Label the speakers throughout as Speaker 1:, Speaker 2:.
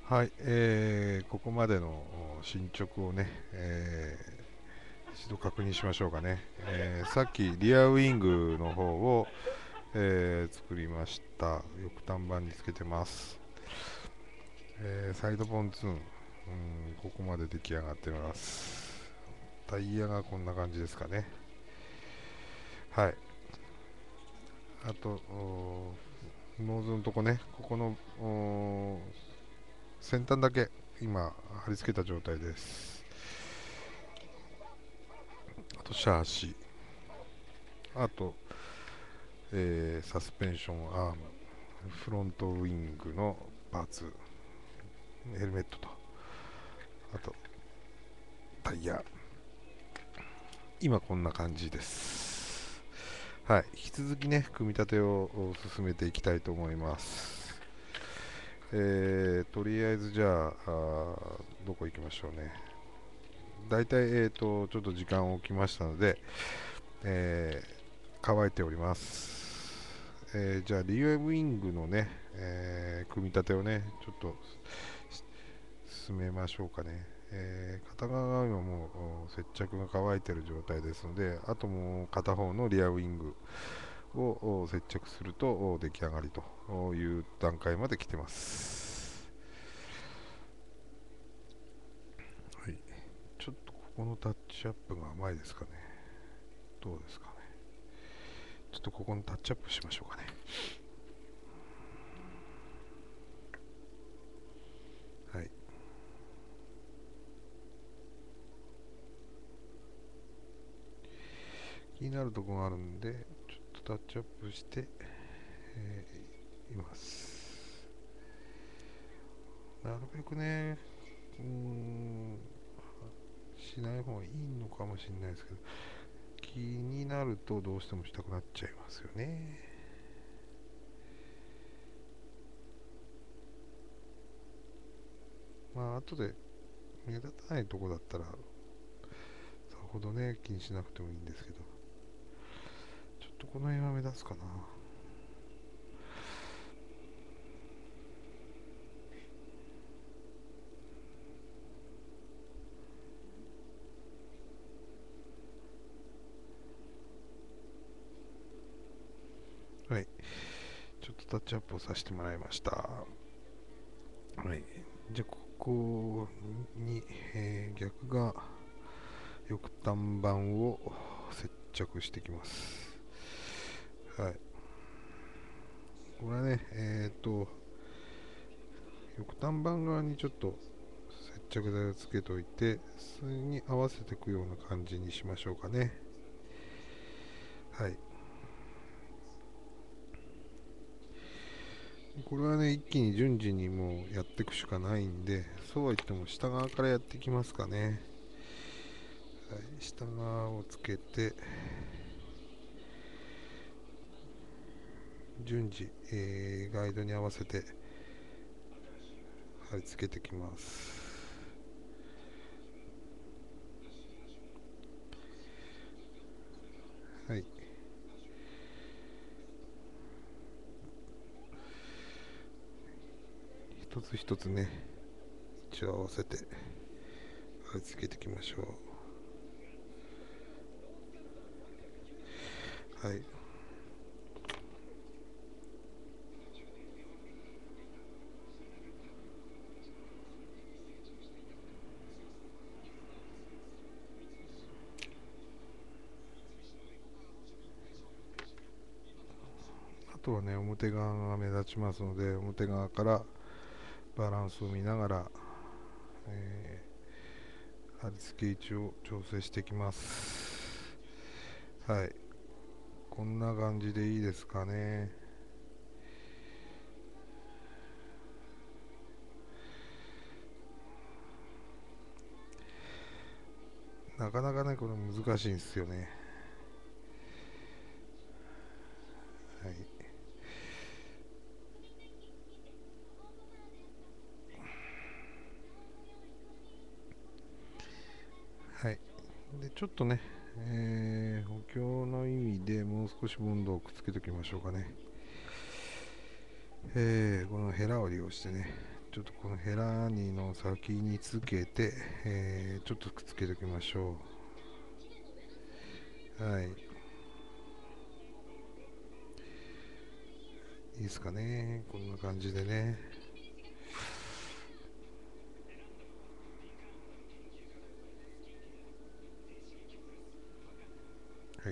Speaker 1: はい、ここまでの進捗をね、一度確認しましょうかね。さっきリアウィングの方を、作りました。翼端板につけてます。サイドポンツーン、ここまで出来上がってます。タイヤがこんな感じですかね。はい。あと、ノーズのとこね、ここの先端だけ今貼り付けた状態です。あとシャーシ、あと、サスペンションアーム、フロントウィングのパーツ、ヘルメットと、あとタイヤ、今こんな感じです。はい、引き続きね、組み立てを進めていきたいと思います。とりあえずじゃあ、どこ行きましょうね。だいたい、ちょっと時間を置きましたので、乾いております。じゃあリアウィングのね、組み立てをねちょっと進めましょうかね。片側が今もう接着が乾いている状態ですので、あともう片方のリアウィングを接着すると出来上がりという段階まで来てます。はい、ちょっとここのタッチアップが甘いですかね。どうですかね。ちょっとここのタッチアップしましょうかね。はい、気になるところがあるんでちょっとタッチアップして、います。なるべくね、しない方がいいのかもしれないですけど、気になるとどうしてもしたくなっちゃいますよね。まあ後で目立たないとこだったらさほどね気にしなくてもいいんですけど、ちょっとこの辺は目立つかな。はい、ちょっとタッチアップをさせてもらいました。はい、じゃあここに、逆が翼端板を接着していきます。はい、これはね翼端板側にちょっと接着剤をつけといて、それに合わせていくような感じにしましょうかね。はい、これはね一気に順次にもうやっていくしかないんで、そうは言っても下側からやっていきますかね。はい、下側をつけて順次、ガイドに合わせて貼り付けていきます。はい、一つ一つね位置を合わせて貼り付けていきましょう。はい、あとはね表側が目立ちますので、表側からバランスを見ながら、貼り付け位置を調整していきます。はい、こんな感じでいいですかね。なかなかねこれ難しいんですよね。はい、はい、でちょっとね、補強の意味でもう少しボンドをくっつけておきましょうかね。このヘラを利用してねちょっとこのヘラニの先につけて、ちょっとくっつけておきましょう。はい、いいですかね、こんな感じでね。はい。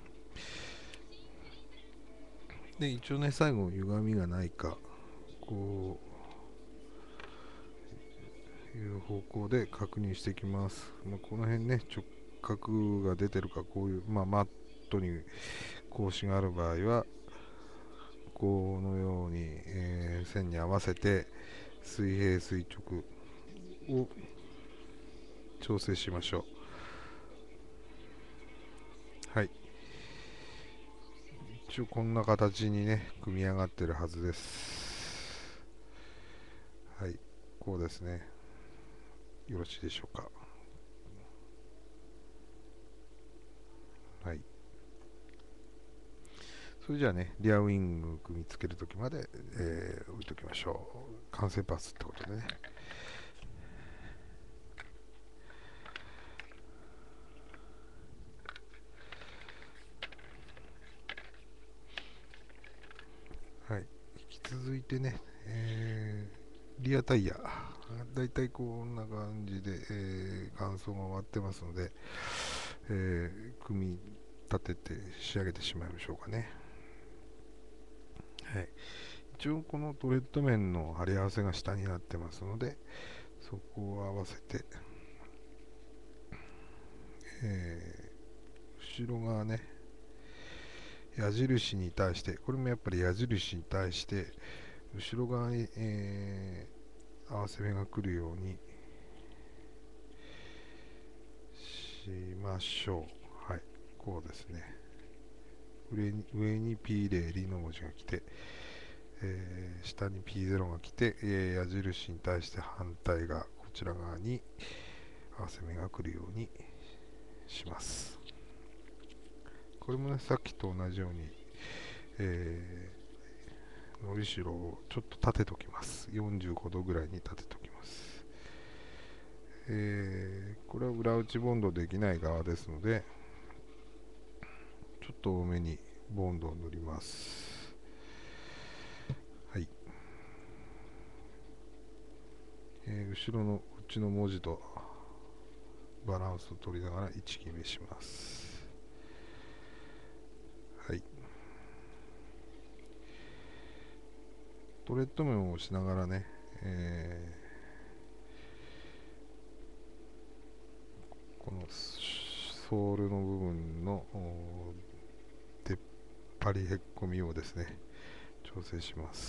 Speaker 1: で、一応ね、最後歪みがないか、こういう方向で確認していきます。この辺ね、直角が出てるか、こういう、マットに格子がある場合は、このように、線に合わせて水平垂直を調整しましょう。はい。一応こんな形にね、組み上がってるはずです。はい。こうですね。よろしいでしょうか。はい。それじゃあね、リアウィング組み付けるときまで、置いときましょう。完成パスってことでね。はい。引き続いてね、リアタイヤ。だいたいこんな感じで、乾燥が終わってますので、組み立てて仕上げてしまいましょうかね。はい。一応このトレッド面の貼り合わせが下になってますので、そこを合わせて、後ろ側ね、矢印に対して、これもやっぱり矢印に対して、後ろ側に、合わせ目が来るようにしましょう。はい、こうですね。上に P0 リの文字が来て、下に P0 が来て、矢印に対して反対がこちら側に合わせ目が来るようにします。これもね、さっきと同じように、のりしろをちょっと立てときます。45度ぐらいに立てときます。これは裏打ちボンドできない側ですので、ちょっと多めにボンドを塗ります。はい。後ろのこっちの文字とバランスを取りながら位置決めします。はい。トレッド面を押しながらね、このソールの部分の出っ張りへっこみをですね、調整します。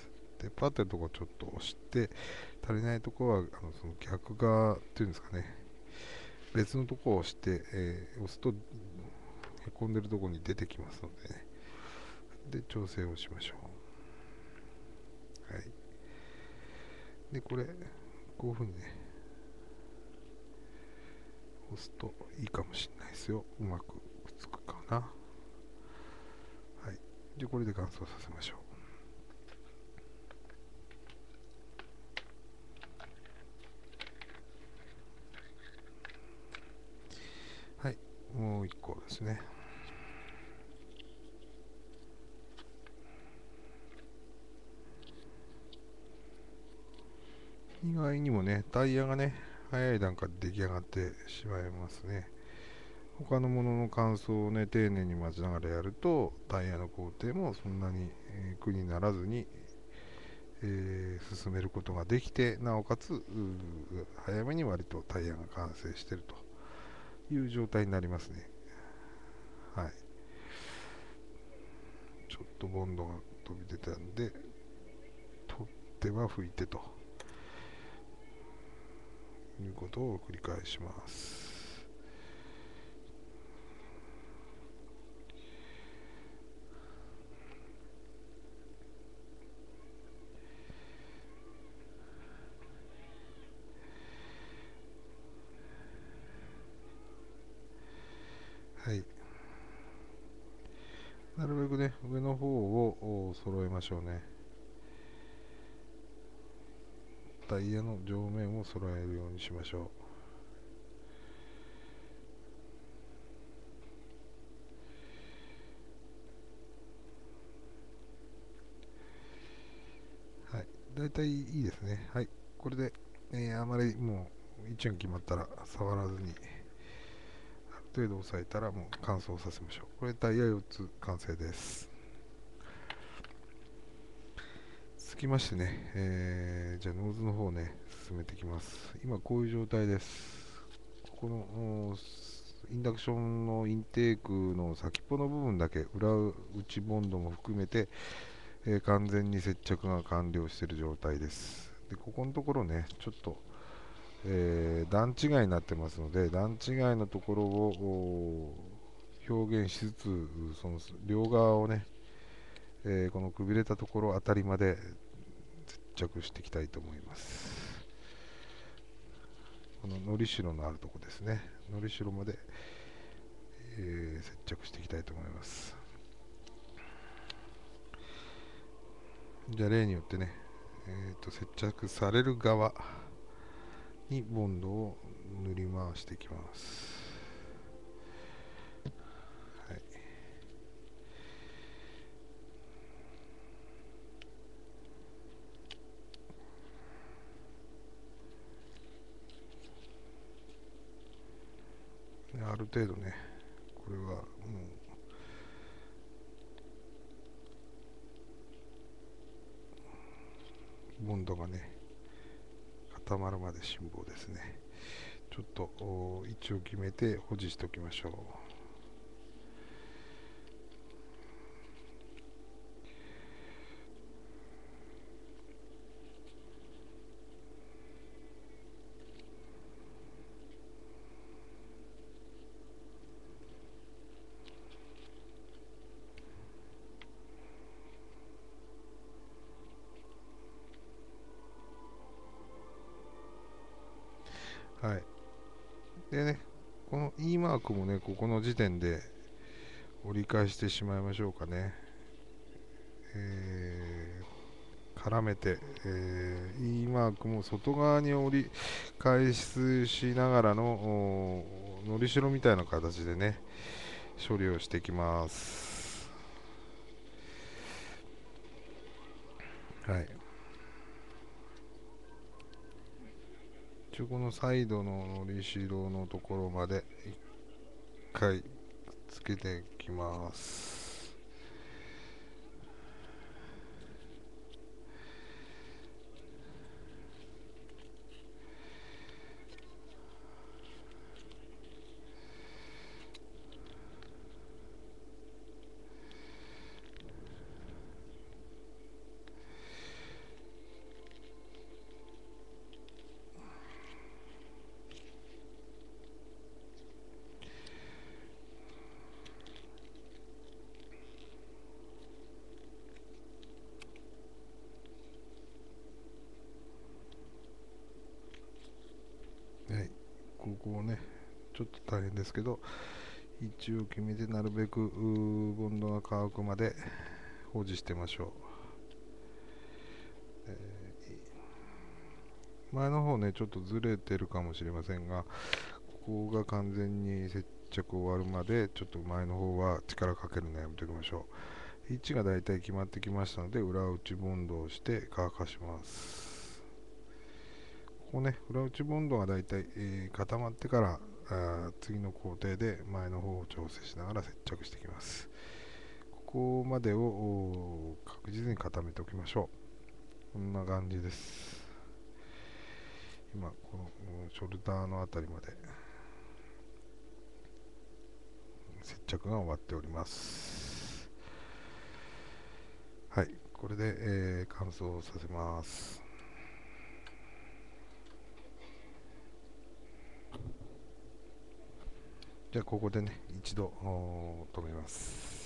Speaker 1: 出っ張ってるところをちょっと押して、足りないところはその逆側っていうんですかね、別のところを押して、押すとへこんでるところに出てきますのでね、で調整をしましょう。はい。でこれこういうふうにね押すといいかもしれないですよ。うまくくっつくかな。はい。でこれで乾燥させましょう。はい。もう一個ですね。意外にもね、タイヤがね、早い段階で出来上がってしまいますね。他のものの乾燥をね、丁寧に待ちながらやると、タイヤの工程もそんなに、苦にならずに、進めることができて、なおかつ、早めに割とタイヤが完成しているという状態になりますね。はい。ちょっとボンドが飛び出たんで、取っては拭いてということを繰り返します。はい。なるべくね、上の方を揃えましょうね。 タイヤの上面を揃えるようにしましょう。はい、だいたいいいですね。はい、これで、あまりもう位置が決まったら触らずに、ある程度押さえたらもう乾燥させましょう。これタイヤ4つ完成です。続きましてね、じゃあノーズの方ね、進めていきます。今こういう状態です。ここのインダクションのインテークの先っぽの部分だけ、裏内ボンドも含めて、完全に接着が完了している状態です。で、ここのところね、ちょっと、段違いになってますので、段違いのところを表現しつつ、その両側をね、このくびれたところあたりまで接着していきたいと思います。こののりしろのあるところですね、のりしろまで、接着していきたいと思います。じゃあ例によってね、接着される側にボンドを塗り回していきます。はい、ある程度ね、これはもうボンドがね固まるまで辛抱ですね。ちょっと位置を決めて保持しておきましょう。はい。でね、この E マークもね、ここの時点で折り返してしまいましょうかね。絡めて、E マークも外側に折り返しながらののりしろみたいな形でね、処理をしていきます。はい。一応このサイドののりしろのところまで一回つけていきます。はい、ここをね、ちょっと大変ですけど、位置を決めてなるべくボンドが乾くまで保持してみましょう。前の方ね、ちょっとずれてるかもしれませんが、ここが完全に接着終わるまで、ちょっと前の方は力かけるのやめておきましょう。位置がだいたい決まってきましたので、裏打ちボンドをして乾かします。ここね、裏打ちボンドがだいたい固まってから次の工程で前の方を調整しながら接着していきます。ここまでを確実に固めておきましょう。こんな感じです。今このショルダーのあたりまで接着が終わっております。はい、これで、乾燥させます。じゃあここでね一度止めます。